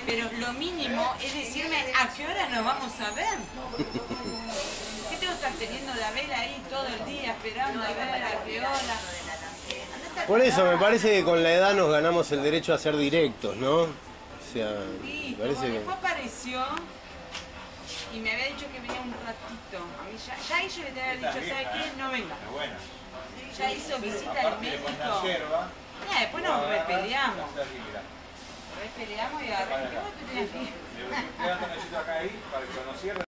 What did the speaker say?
Pero lo mínimo es decirme a qué hora nos vamos a ver. ¿Qué tengo que estar teniendo de Abel ahí todo el día esperando a ver a qué hora? Por eso me parece que con la edad nos ganamos el derecho a ser directos, ¿no? O sea, Sí, me parece como que... después apareció y me había dicho que venía un ratito. A mí ya ahí yo le tenía dicho, ¿sabe qué? No venga. Ya hizo visita al médico. Ya, después nos repeleamos. Repeleamos y agarré. ¿Qué vos te tenés que ir?